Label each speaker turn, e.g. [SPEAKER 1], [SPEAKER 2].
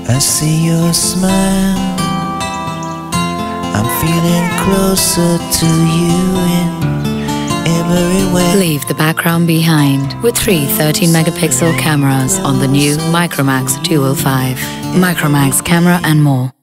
[SPEAKER 1] I see your smile. I'm feeling closer to you in every way.
[SPEAKER 2] Leave the background behind with 3 13-megapixel cameras on the new Micromax Dual 5. Micromax camera and more.